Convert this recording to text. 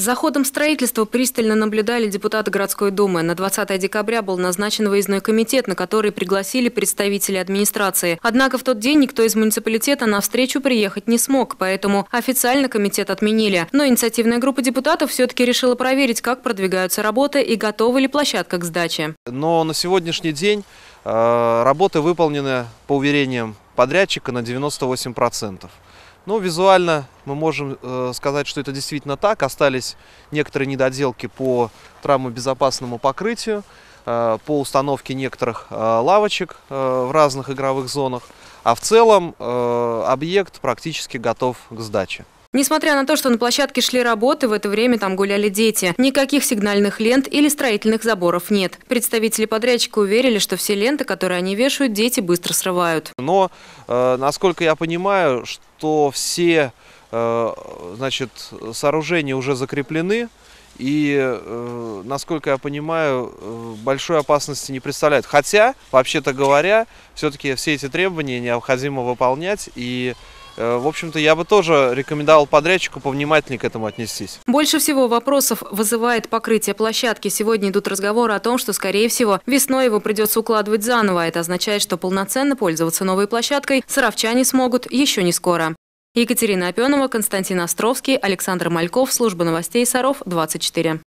За ходом строительства пристально наблюдали депутаты городской думы. На 20 декабря был назначен выездной комитет, на который пригласили представителей администрации. Однако в тот день никто из муниципалитета на встречу приехать не смог, поэтому официально комитет отменили. Но инициативная группа депутатов все-таки решила проверить, как продвигаются работы и готова ли площадка к сдаче. Но на сегодняшний день работы выполнены, по уверениям подрядчика, на 98%. Ну, визуально мы можем сказать, что это действительно так. Остались некоторые недоделки по травмобезопасному покрытию, по установке некоторых лавочек в разных игровых зонах. А в целом объект практически готов к сдаче. Несмотря на то, что на площадке шли работы, в это время там гуляли дети. Никаких сигнальных лент или строительных заборов нет. Представители подрядчика уверили, что все ленты, которые они вешают, дети быстро срывают. Но, насколько я понимаю, что все сооружения уже закреплены. И, насколько я понимаю, большой опасности не представляют. Хотя, вообще-то говоря, все-таки все эти требования необходимо выполнять. И, в общем-то, я бы тоже рекомендовал подрядчику повнимательнее к этому отнестись. Больше всего вопросов вызывает покрытие площадки. Сегодня идут разговоры о том, что, скорее всего, весной его придется укладывать заново. Это означает, что полноценно пользоваться новой площадкой саровчане смогут еще не скоро. Екатерина Опенова, Константин Островский, Александр Мальков, служба новостей Саров, 24.